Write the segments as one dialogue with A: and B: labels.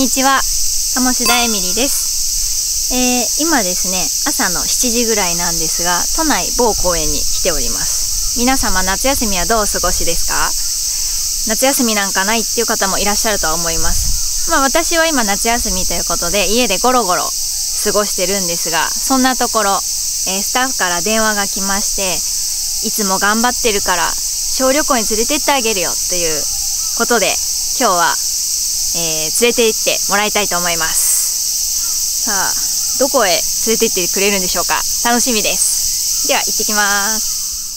A: にちは、鴨志田エミリです。今ですね、朝の7時ぐらいなんですが、都内某公園に来ております。皆様、夏休みはどうお過ごしですか？夏休みなんかないっていう方もいらっしゃるとは思います。私は今夏休みということで、家でゴロゴロ過ごしてるんですが、そんなところ、スタッフから電話が来まして、いつも頑張ってるから小旅行に連れてってあげるよということで、今日は連れて行ってもらいたいと思います。さあ、どこへ連れて行ってくれるんでしょうか。楽しみです。では行ってきます。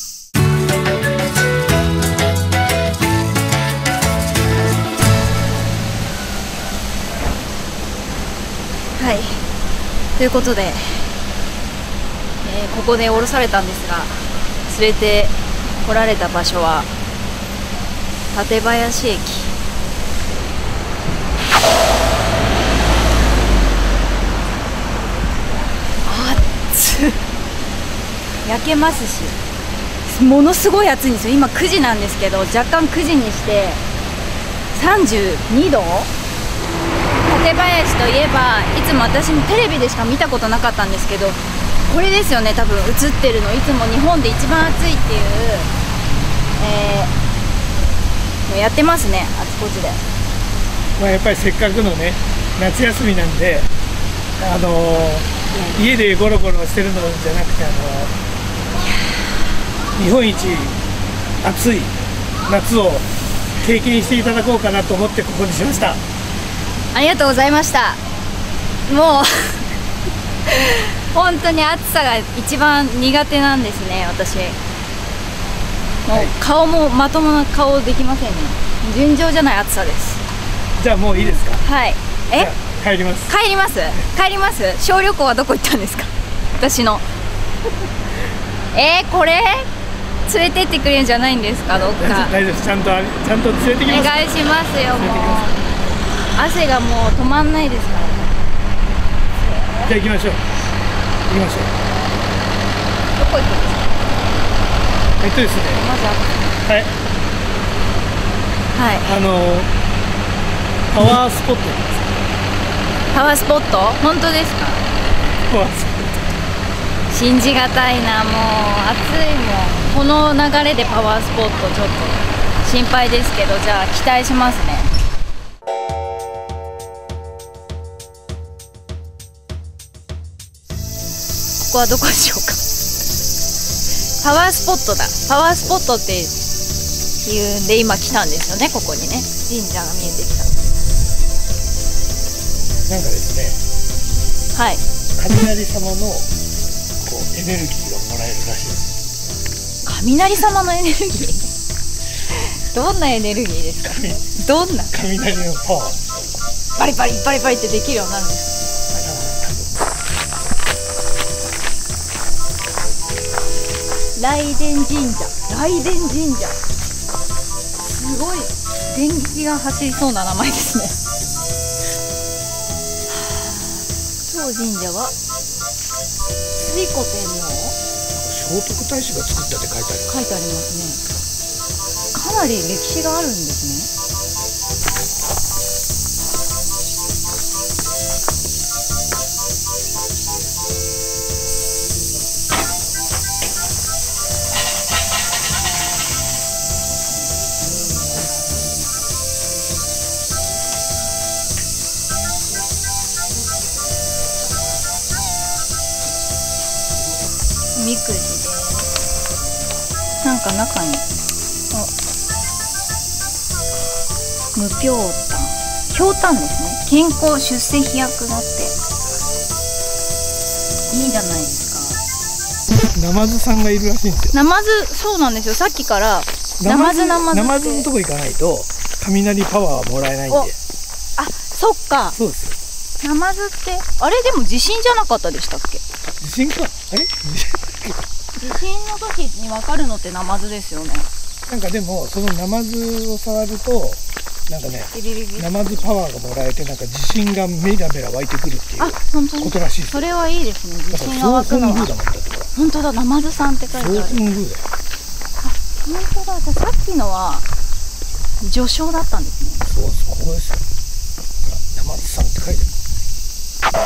A: はい、ということで、ここで降ろされたんですが、連れて来られた場所は館林駅。焼けますし、ものすごい暑いんですよ。今9時なんですけど、若干9時にして32度。館林といえば、いつも私もテレビでしか見たことなかったんですけど、これですよね、多分映ってるの。いつも日本で一番暑いっていう、やってますね、あちこちで。
B: やっぱりせっかくのね、夏休みなんで、家でゴロゴロしてるのじゃなくて、日本一暑い夏を経験していただこうかなと思ってここにしました。
A: ありがとうございました。もう本当に暑さが一番苦手なんですね、私。もう顔もまともな顔できませんね。尋常じゃない暑さです。
B: じゃあもういいですか？
A: はい。
B: 帰ります。
A: 帰ります。帰ります。小旅行はどこ行ったんですか？私の。これ連れてってくれるんじゃないんですか？どっか。
B: 大丈夫です。ちゃんと連れてきます。
A: お願いしますよ。もう汗がもう止まんないですから。
B: じゃあ行きましょう。行きましょう。
A: どこ行くんですか？
B: ですね。
A: まず
B: はい。
A: はい。
B: パワースポットです。
A: パワースポット？本当ですか？
B: パワースポット。
A: 信じがたいな、もう暑いもん。この流れでパワースポット、ちょっと心配ですけど、じゃあ期待しますね。ここはどこでしょうか？パワースポットだ。パワースポットっていうんで今来たんですよね、ここにね。神社が見えてきた。
B: なんかですね、
A: はい、
B: 雷様のエネルギーがもらえるらしいです。
A: 雷様のエネルギーどんなエネルギーですか？どんな
B: 雷のパワー。
A: バリバリバリバリってできるようになるんですか？雷電神社。雷電神社、すごい電気が走りそうな名前ですね。当神社は推古天皇、
B: 聖徳太子が作ったって書いてある。
A: 書いてありますね。かなり歴史があるんですね。おみくじで、なんか中に無氷炭、氷炭ですね。健康出世飛躍だって。いいじゃないですか。
B: ナマズさんがいるらしいんですよ。
A: ナマズ、そうなんですよ。さっきからナマズって、
B: ナマズのとこ行かないと雷パワーはもらえないんで。
A: あ、そっか。
B: そうです
A: よ。ナマズってあれでも地震じゃなかったでしたっけ？
B: 地震か。あれ？
A: 地震の時に分かるのってナマズですよね。
B: なんかでもそのナマズを触るとなんかね、ナマズパワーがもらえて、なんか自信がメラメラ湧いてくるっていうことらしいです。
A: それはいいですね。自信が湧くのは。本当だ、ナマズさんって書いてある。
B: 総本宮だよ。
A: あ、本当だ。じゃあさっきのは序章だったんですね。
B: そう、ここですよ。ナ松さんって書いてある。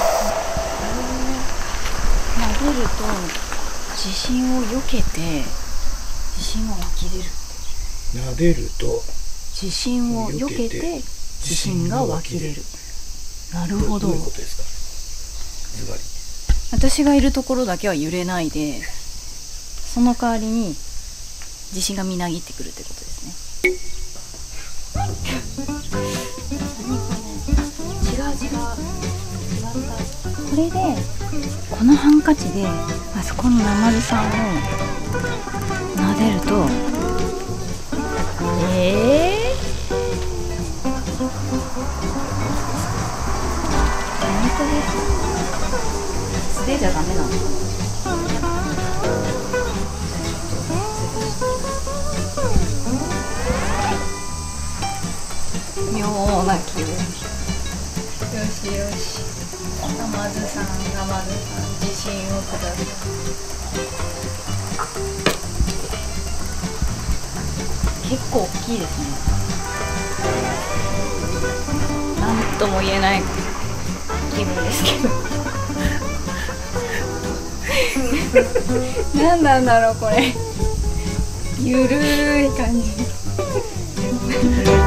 A: 撫でると地震を避けて地震が湧き出る。
B: 撫でると
A: 地震を避けて地震が湧き出る。なるほど。
B: どういうことですか、ズバリ。
A: 私がいるところだけは揺れないで、その代わりに地震がみなぎってくるってことですね。違う。これでこのハンカチであそこのナマズさんを撫でると、本当です。素手じゃダメなのかな。妙な気分。よしよし。ナマズさん、自信をください。結構大きいですね。なんとも言えない気分ですけど。何なんだろうこれ。ゆるい感じ。